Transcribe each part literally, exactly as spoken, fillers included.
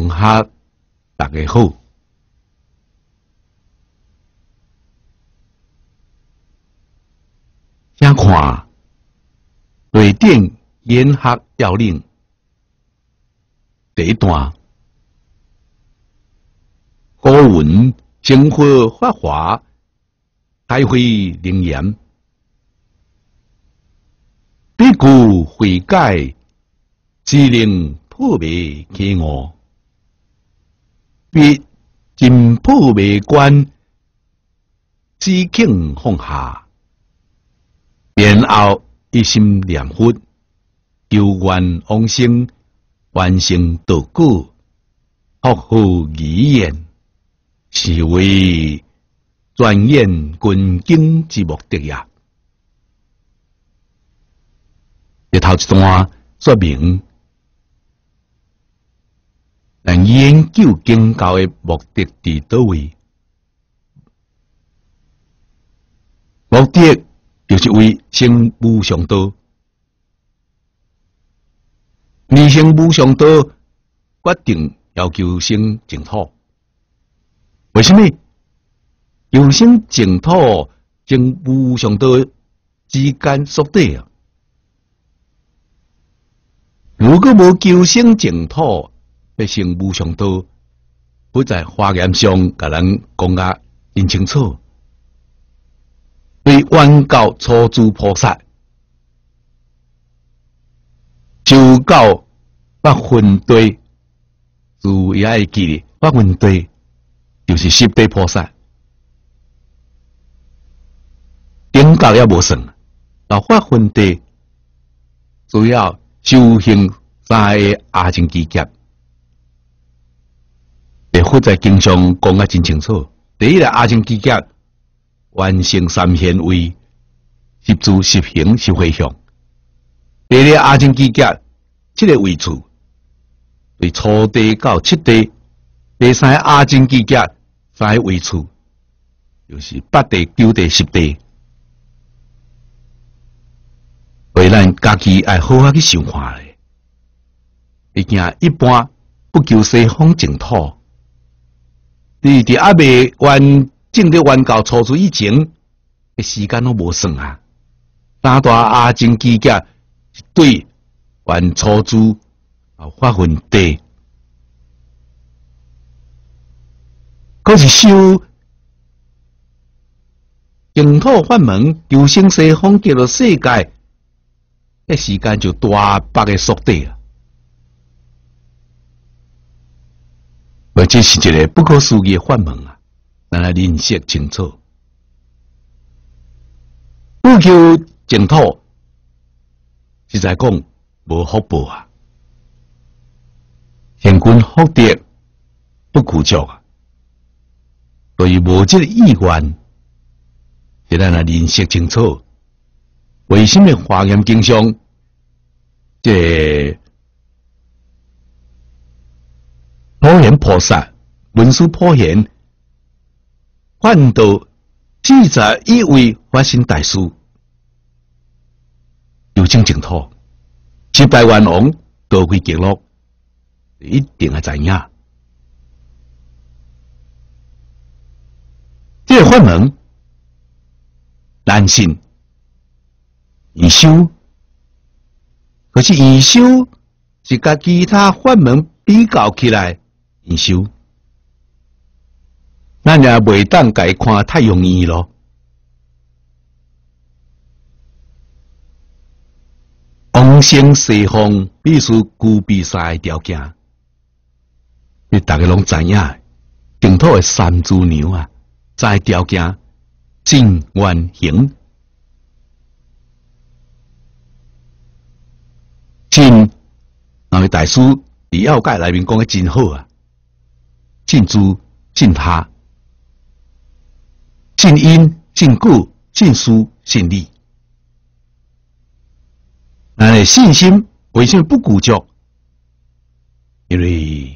同学大家好，请看瑞典研学要领第一段。古文生活法华，开会灵言，必故悔改，只能破灭其我。必尽破灭关，只肯放下。然后一心念佛，求愿往生，完成道果，学好语言，是为专演军经之目的呀。这头一段说明，咱研究经教的目的伫倒位？目的就是为成无上道。而成无上道，决定要求生净土。为什么？求生净土、成无上道之间缩短啊！如果无求生净土，要成无上道，不在华严上甲人讲啊真清楚。对原教初住菩萨，就教八分地，主也会记哩。八分地就是十地菩萨，经教也无算。到八分地主要修行三个阿僧祇劫，也佛在经上讲啊真清楚。第一个阿僧祇劫。完成三显位，十住十行十回向。第二个阿僧祇劫七个位处，对初地到七地。第三个阿僧祇劫三个位处，就是八地、九地、十地。为咱家己爱好好去想看咧。毕竟一般不求西方净土，你伫阿未完。正在原教初住以前，嘅时间都无算啊！三大阿僧祇劫对原初住啊发分地，嗰是修净土法门，求生西方极乐世界嘅时间就大百嘅缩短啊！而这是一个不可思议嘅法门啊！咱来认识清楚，不求净土，实在讲无福报啊！现今福德不苦足啊，所以无这个意愿，是咱来认识清楚。为什么华严经上这普贤菩萨、文殊普贤？换到四十一位法身大师，有情净土，十大愿王都会极乐，一定会知影。这个法门难信易修，可是易修是甲其他法门比较起来易修。咱也袂当家看太容易咯。往生西方必须具备三个条件，你大家拢知影，净土的三资娘啊，三个条件：正、愿、行。正，两位大师伫要解内面讲得真好啊，正知、正他。信因、信果、信书、信理，咱信心为什么不固着？因为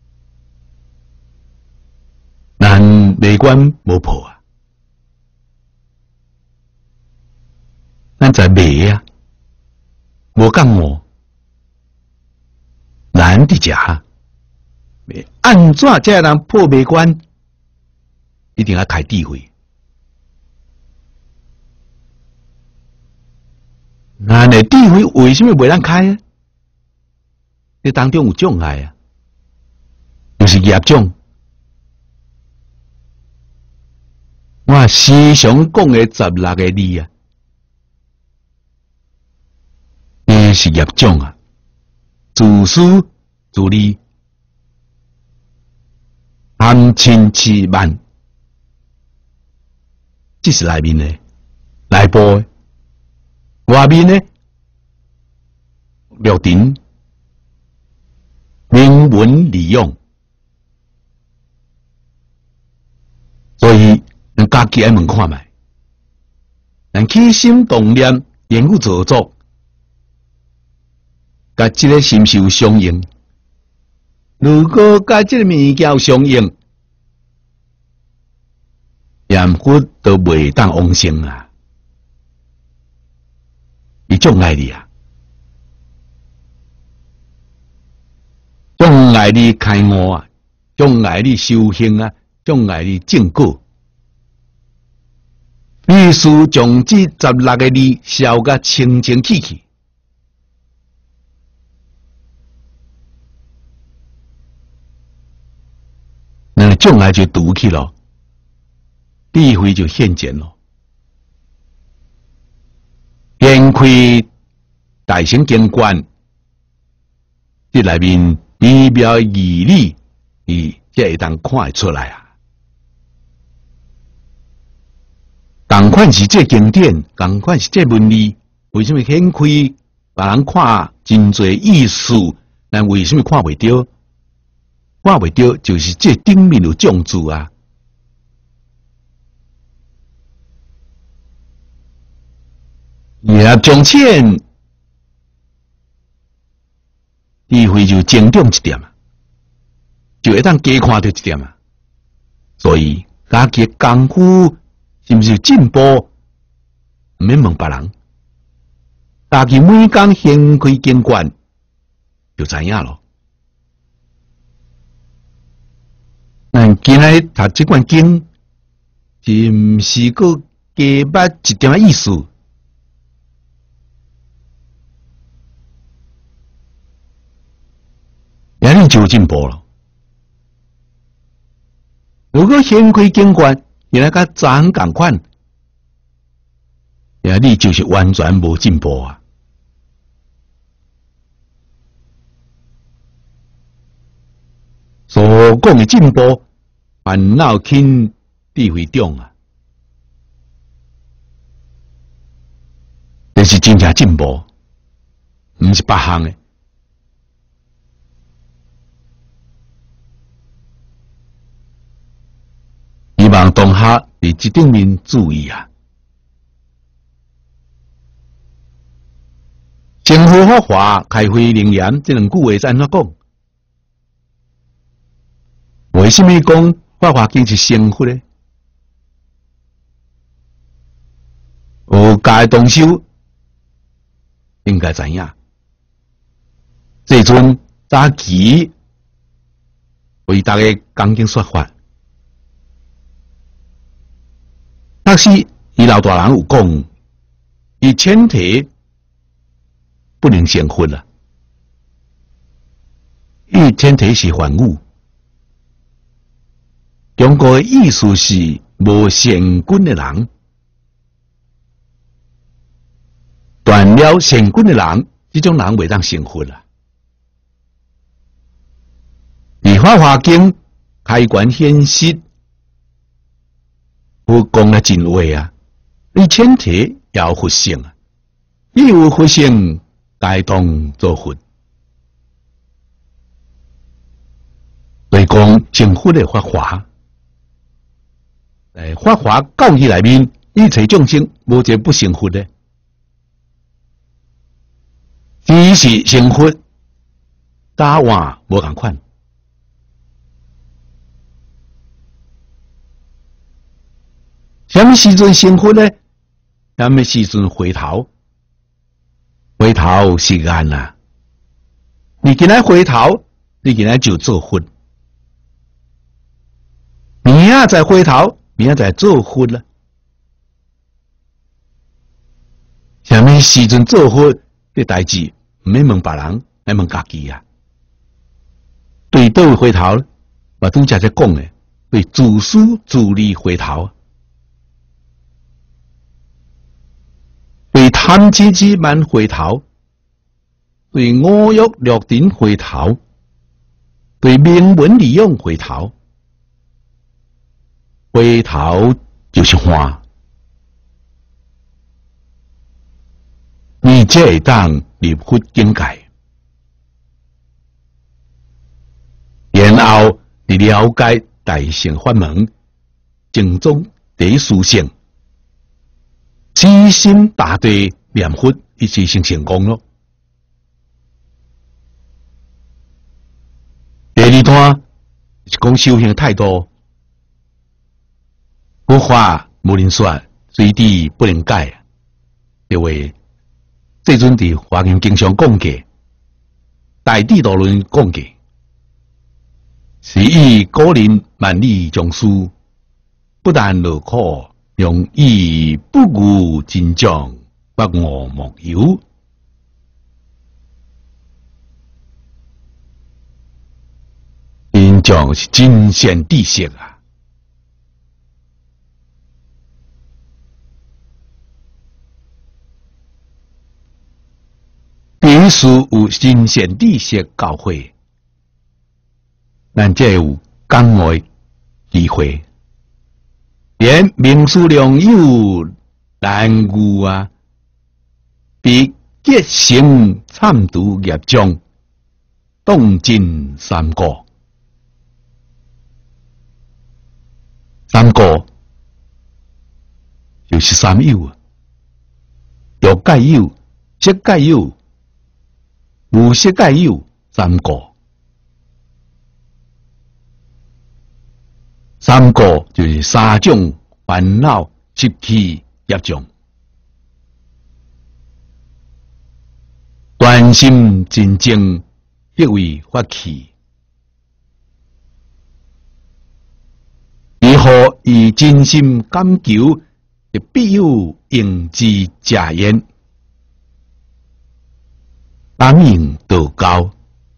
咱内关无破啊，咱在迷啊，无讲我难伫食， 按怎才能破灭关？一定要开智慧。那你智慧为什么袂当开啊？你当中有障碍啊，就是业障。我时常讲的十六个字啊，这是业障啊，自私自利，贪嗔痴慢，这是内面的，内部的。外面呢，六尘、名闻利用，所以咱家己爱问看卖，咱起心动念、言语造作，甲这个是毋是有相应？如果甲这个物件有相应，念佛都袂当往生啊！伊障碍你啊，障碍你开悟啊，障碍你修行啊，障碍你正果。必须将这十六个字消个清清气气。那障碍就堵去了，智慧就现前了。掀开大乘经卷，这内面微妙义理，伊才会当看会出来啊。同款是这经典，同款是这文理，为什么掀开，别人看真侪意思，但为什么看袂到？看袂到，就是这顶面有障住啊。业障浅，智慧就增长一点啊，就会当加看到一点啊。所以家己功夫是毋是进步，唔免问别人，家己每工掀开经卷就知影咯。咱今日读这卷经，是毋是个加捌一点意思？那你就进步了。如果掀开经卷，原来甲昨昏同款，那你就是完全无进步啊！所讲的进步，烦恼轻，智慧重啊！这是真正进步，唔是别项的。希望同学伫这顶面注意啊！成佛法华、开慧灵言这两句话是安怎讲？为什么讲法华经是成佛呢？有家同修应该知影，这阵早期为大家讲经说法。但是，伊老大人有讲，伊前提不能成佛啦。伊前提是凡物，中国的意思是无善根的人，断了善根的人，这种人袂当成佛啦。而《法华经》开馆显示。我讲了真话啊！你前提要有佛性啊，你有佛性，该当做佛。所以讲成佛的法华，在法华教义内面，一切众生无一个不成佛的，只是成佛，早晚无同款。什么时阵成佛呢？什么时阵回头？回头是岸啊！你今来回头，你今来就做佛， 仔再回头，明仔再做佛了。啥物时阵做佛的代志，唔免问别人，要问家己啊。对倒位回头，我拄则在讲的，对自私自利回头，对贪嗔痴慢回头，对五欲六尘回头，对名闻利养回头，回头就是花。你才会当入佛境界。然后，你了解大乘法门，正宗第一殊胜，悉心大地念佛，一直成成功咯。第二段是讲修行态度，佛法无能说，随地不能改，因为这阵伫华严经上讲过，大智度论讲过。是以古人万里将士，不但乐苦，用以不悟真将，不我莫有。真将是真善知识啊！必须有真善知识教诲。咱才有讲话机会，连名师良友难遇啊，比结成参读业障，当尽三个。三个就是三有啊，有界有、色界有、无色界有三个。三个就是三种烦恼习气业障，专心真正迄位发起，如何以真心感求，必有应之家焉，感应道高。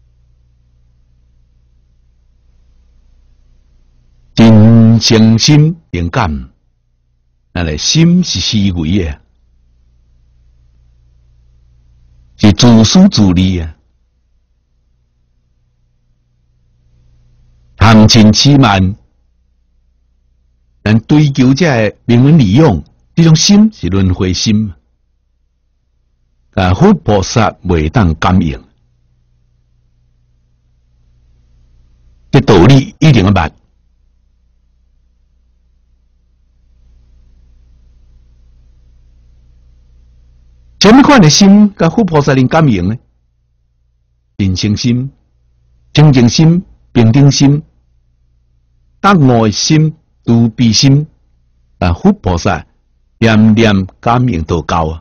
真诚心灵感，咱个心是思维的，是自私自利啊，贪嗔痴慢，咱追求这个名闻利养，这种心是轮回心，啊，佛菩萨未当感应，这道理一定要捌。什么款的心，甲佛菩萨能感应呢？真诚心、清净心、平等心、觉悟的心、慈悲心，啊，佛菩萨念念感应都高啊。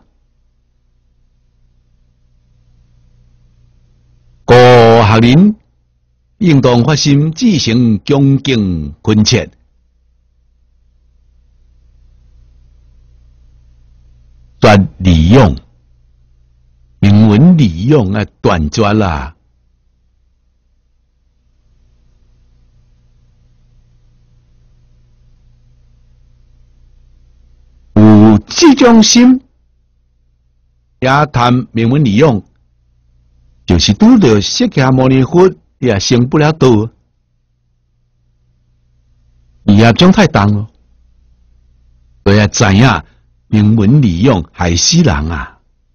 故学人应当发心，至诚恭敬恳切。专利用名闻利用啊，断绝啦！有这种心，也谈名闻利用，就是拄到释迦牟尼佛也成不了道，业障太重了，所以知影名闻利用害死人啊！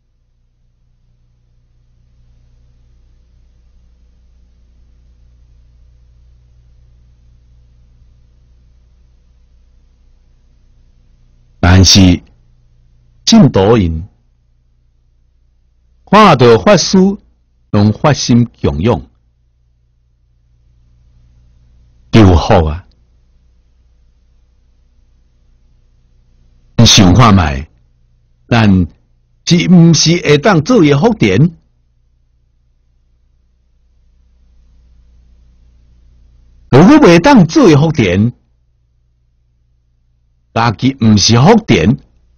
但是信徒因看到法师用发心供养，就好啊！想看卖，但是毋是会当做业福田？如果袂当做业福田， 家己毋是福田，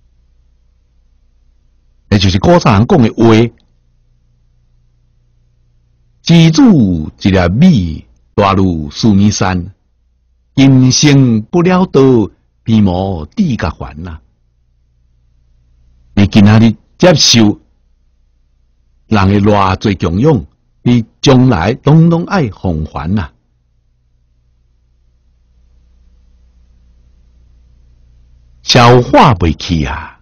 那就是古早人讲的话。知主一粒米，大如须弥山。今生不了道，偏无地甲还呐。你今仔日接受人的偌侪供养，你将来拢拢爱奉还呐。消化袂去啊，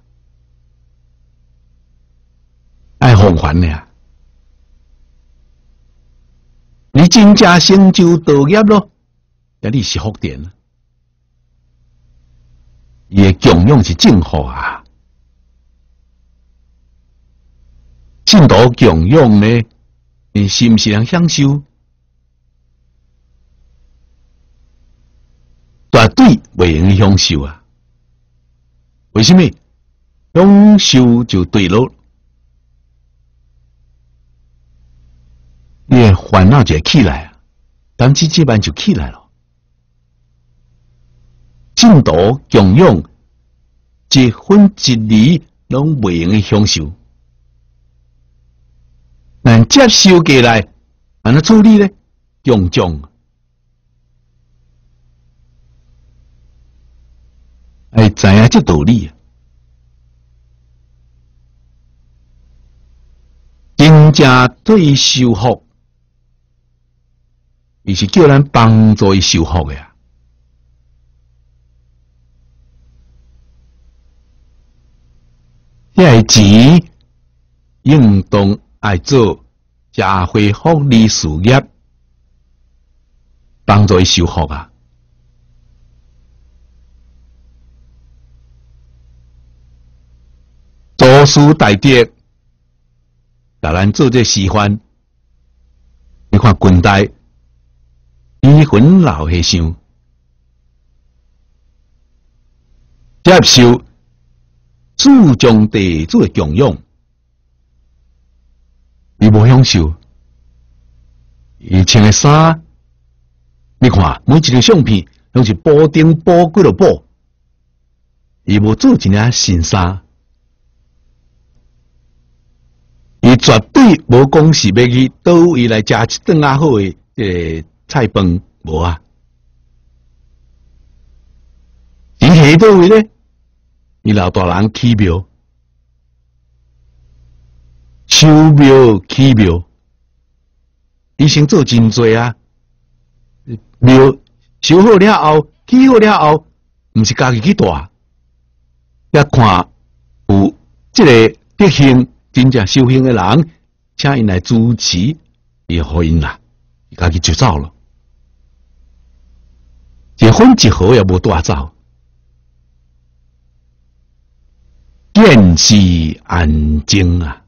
爱奉还呀。你真正成就道业咯，那你是福田，伊的供养是正好啊。信徒供养呢，你是毋是能享受？绝对袂用享受啊！为什么？享受就对了。你的烦恼就会起来啊，当即这般就起来了。净土供养一分一厘拢袂用去享受，但接受过来，安怎处理呢？用种，爱知影这道理啊！真正对受福。伊是叫咱帮助伊修福的啊！遐个钱应当爱做社会福利事业，帮助伊修福啊！祖师大德，甲咱做这示范。你看近代。离婚老和尚接受祖宗地主的供养，伊无享受。伊穿的衫，你看每一个相片拢是补丁补几落补，伊无做一件新衫，伊绝对无讲是要去倒位来食一顿啊好的诶。菜饭无啊？钱摕倒位咧？伊老大人起庙、修庙、起庙，伊先做真多啊！庙修好了后，起好了后，毋是家己去大，也看有即个德行真正修行的人，请因来主持，伊互因啦，伊家己就走了。一分一毫也无带走，见是安静啊！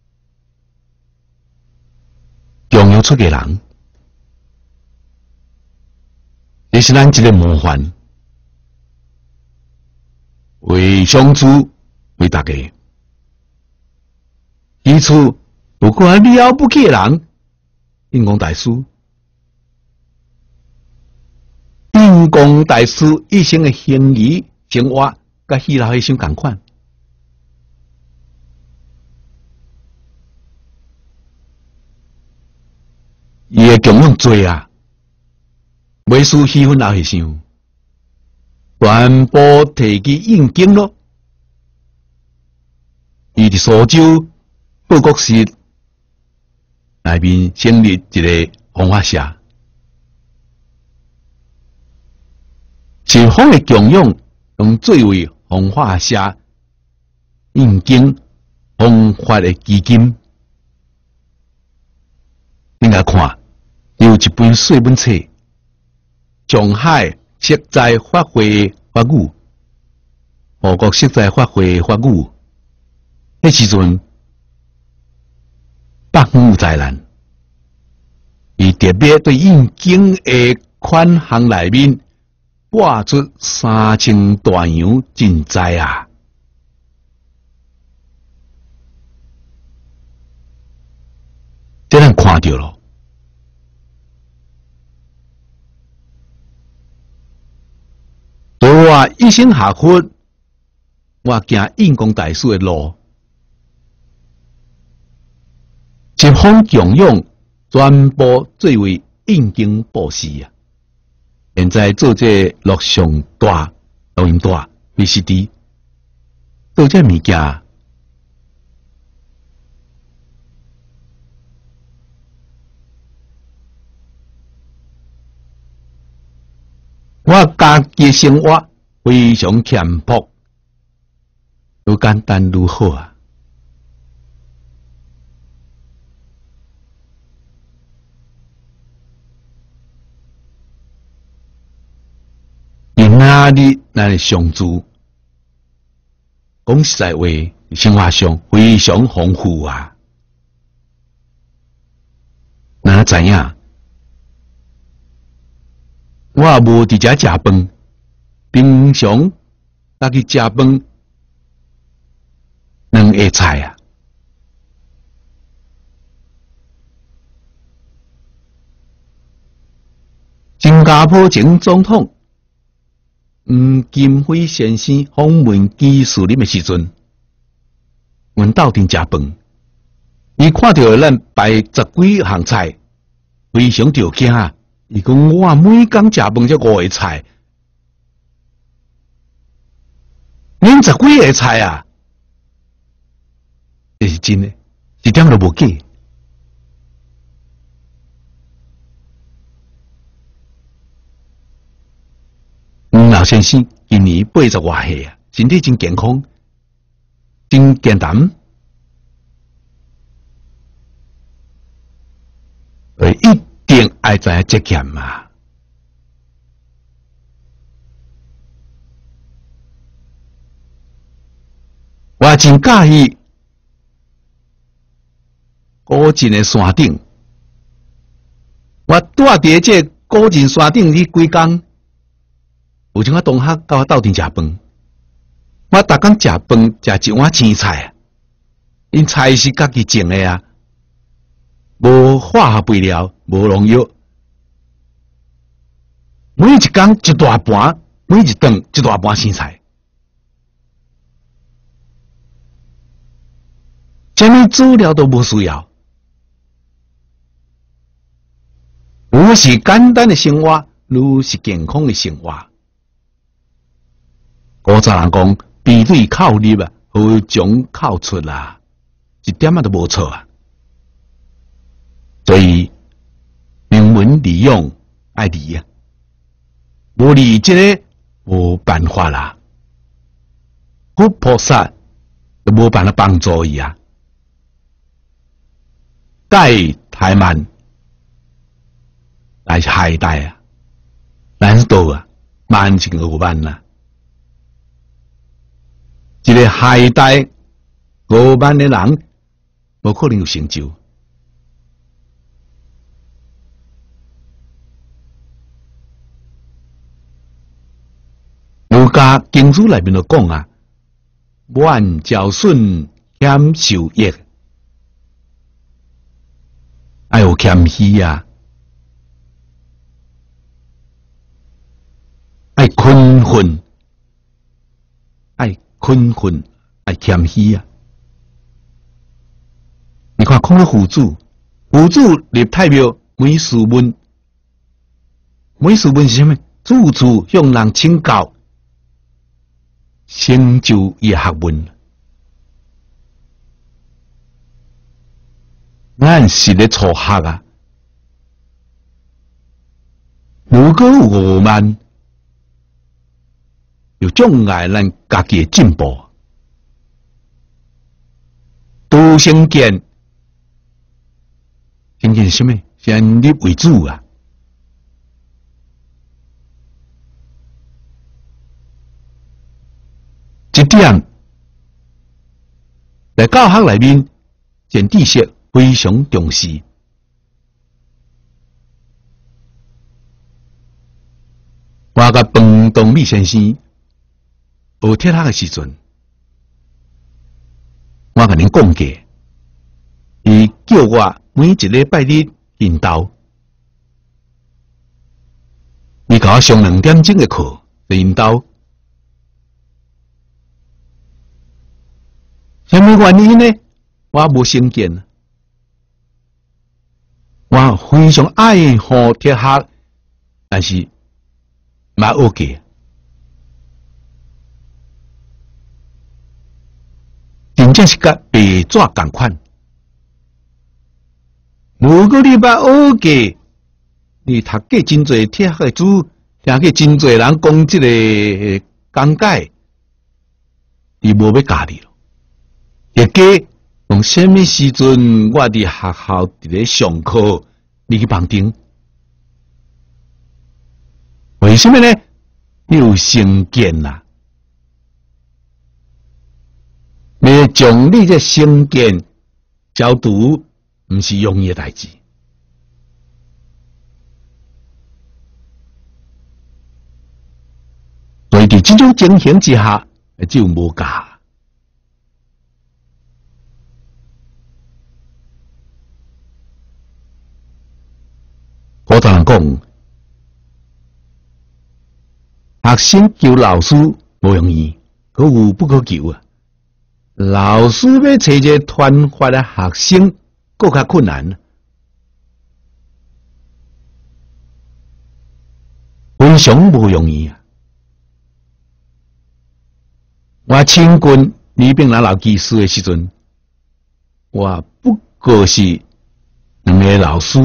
供养出个人，这是咱一个模范，为上主，为大家。其次，不管了不起的人，印光大师。印光大师一生的行仪生活，甲希腊和尚同款。伊的供养多啊，袂输希腊和尚，全部摕去印经咯。伊伫苏州报国寺内面成立一个弘法社。是方的供养，用作为弘法社印经弘法的基金。你来看，有一本细本册《上海实在发挥法语》，何国实在发挥法语。迄时阵百无灾难，伊特别对印经的款项内面。挂出三千大洋赈灾啊！这咱看到了，大我一心下佛，我行印光大师的路，一方供养，全部作为印经布施啊！现在做这录像带、录音带、V C D， 做这物件。我家己生活非常简朴，如简单如好啊！因哪里那是上主，讲实在话，生活上非常丰富啊！哪知影？我也无伫遮食饭，平常家己食饭两下菜啊。新加坡前总统吴金辉先生访问基树林的时阵，阮斗阵食饭，伊看到咱摆十几项菜，非常着惊。伊讲我每工食饭才五个菜，恁十几个菜啊，这是真的，一点都无假。吴老先生今年八十外岁啊，身体真健康，真健谈，呃，一定爱知影节俭嘛。我真介意古晋的山顶，我住伫这古晋山顶哩几工。有阵我同学甲我斗阵食饭，我逐工食饭食一碗青菜，因菜是家己种的啊，无化学肥料，无农药，每一工一大盘，每一顿一大盘青菜，什么资料都无需要，愈是简单的生活，愈是健康的生活。古早人讲，鼻对口入啊，好从口出啦，一点仔都无错啊。所以明文利用爱理啊，无理这个无办法啦。佛菩萨都无办法帮助伊啊。介太慢，来海带啊，难度啊，慢情五万啦。一个下代五万的人，无可能有成就。儒家经书内面就讲啊，万孝顺谦受益，爱有谦虚啊，爱勤奋，爱。勤奋爱谦虚啊！你看，看到佛祖，佛祖入太庙，每事问，每事问是什么？处处向人请教，成就伊学问。咱是咧初学啊，如果有傲慢，有障碍咱家己的进步，独成见，成见是什么？先立为主啊！这点在教学内面，前知识非常重视。我甲彭东美先生。学铁学的时阵，我甲恁讲过，伊叫我每一礼拜日引导，伊甲我上两点钟的课，就引导什么原因呢？我无成见，我非常爱好铁学，但是嘛学过，真正是甲白纸同款。如果你捌学过，你读过真侪铁学的书，听过真侪人讲即个讲解，你无要教你咯。也加从什么时阵我伫学校伫咧上课，你去旁听？为什么呢？你有成见啦、啊，要将你这成见消除，毋是容易的代志。所以伫这种情形之下，只有无教。我同人讲，学生求老师无容易，可有不可求啊。老师要找一个团发的学生，更较困难，非常无容易啊。我请军李炳南老技师的时阵，我不过是两个老师。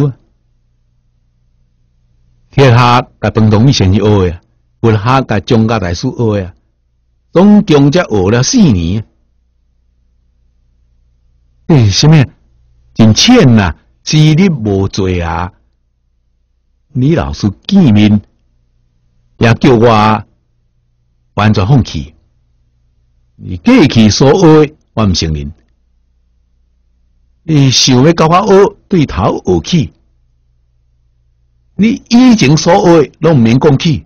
铁下甲彭同义先生学的，佛下甲张家大师学的，总共才学了四年。诶，什么？真浅呐、啊，资历无多啊！李老师见面，也叫我完全放弃。你过去所学，我唔承认。你想要教我学，对头学起。你以前所学拢唔免讲起，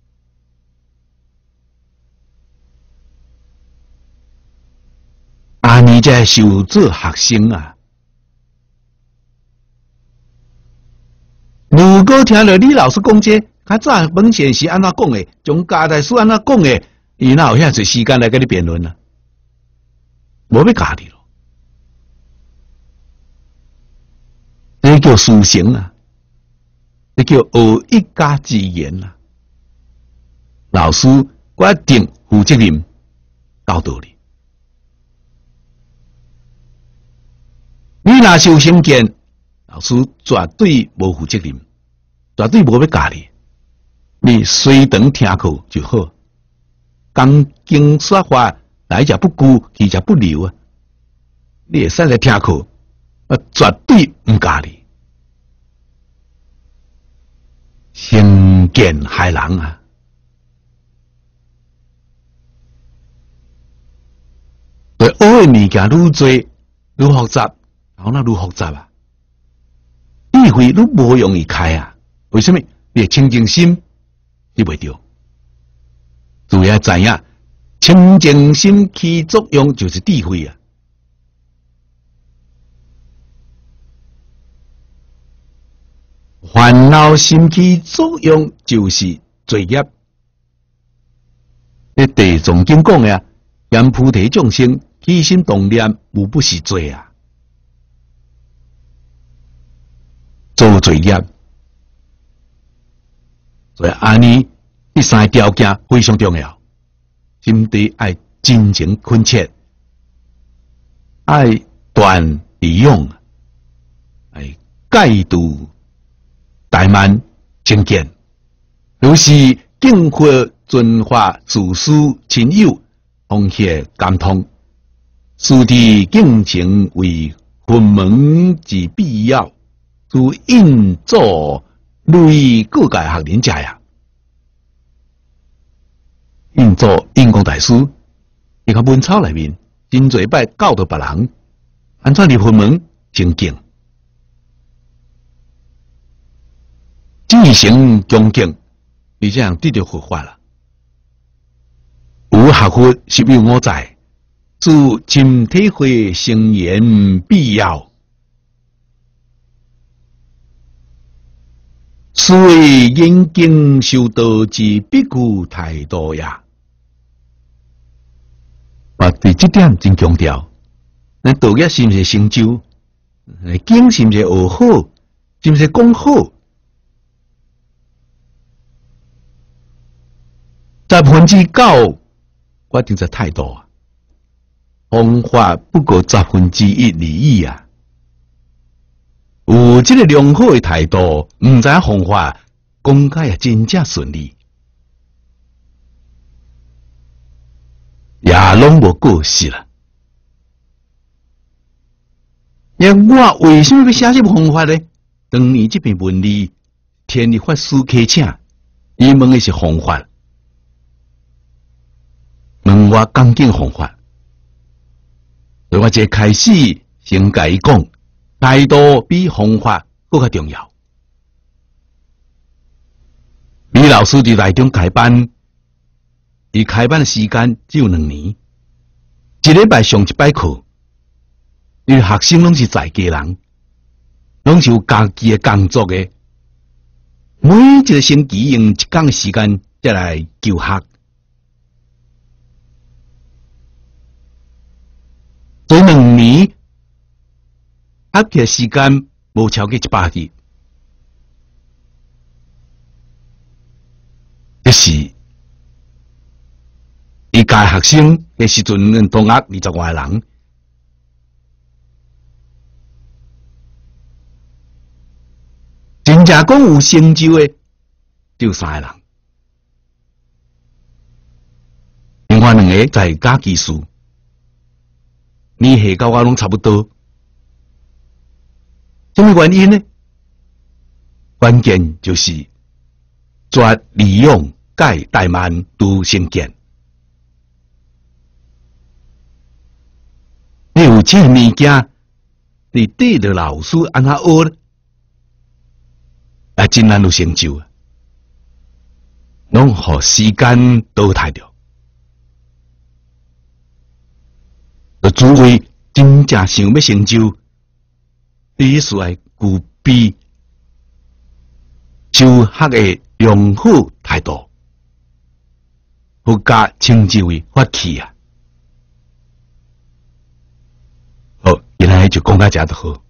啊，你才受做学生啊！如果听到李老师讲这，较早本线是安怎讲的，从家大师安怎讲的，伊哪有遐侪时间来跟你辩论啊？无要教你咯，这叫书成啊！这叫学一家之言啊！老师我一定负责任教导你。你若是有成见，老师绝对无负责任，绝对无要教你。你随堂听课就好，讲经说法来者不拒，去者不留啊！你会使来听课，我绝对唔教你。成见害人啊！对学的物件愈多愈复杂，然后那愈复杂啊！智慧愈无容易开啊！为什么？你的清净心你袂着，主要知影清净心起作用就是智慧啊！烦恼心起作用就是罪业。你地藏经讲的啊，言菩提众生起心动念，无不是罪啊，做罪业。所以安尼第三个条件非常重要，心地爱真情恳切，爱断利用，爱戒度。怠慢成见，就是敬佛尊法事师亲友，同协感通，师弟敬情为佛门之必要，如印祖类各界学人家呀。印祖印光大师，伊个文草内面真侪摆教导别人，安怎入佛门精进。自成恭敬，你这样得到佛法了。有学佛实有我在，自今体会成言必要。是谓严经修道之必具态度呀。啊，对这点真强调， 咱道业是毋是成就？经是毋是学好？是毋是讲好？十分之九，我定在态度啊，方法不过十分之一而已啊。有这个良好的态度，毋知方法，讲解也真正顺利，也拢无过失啦。那我为什么要写这方法呢？当年这篇文字，天理法师开请，伊问的是方法，问我讲究方法，所以我这开始先甲伊讲，态度比方法更加重要。李老师伫内中开班，伊开班的时间只有两年，一礼拜上一摆课。因为学生拢是在家人，拢是有家己的工作的，每一个星期用一天的时间才来求学，所以两年学嘅时间无超过一百日，这是伊教学生嘅时阵，同学二十外个人。真正讲有成就的，只有三个人。另外两个在假技术，年岁甲我拢差不多。什么原因呢？关键就是绝利用改怠慢都成见。你有这个物件，你对着老师安怎学呢？啊，真难有成就啊！拢互时间倒汰掉，就诸位真正想要成就，必须要具备修学的良好态度，佛家称之为法器啊。好，今日就讲到这就好。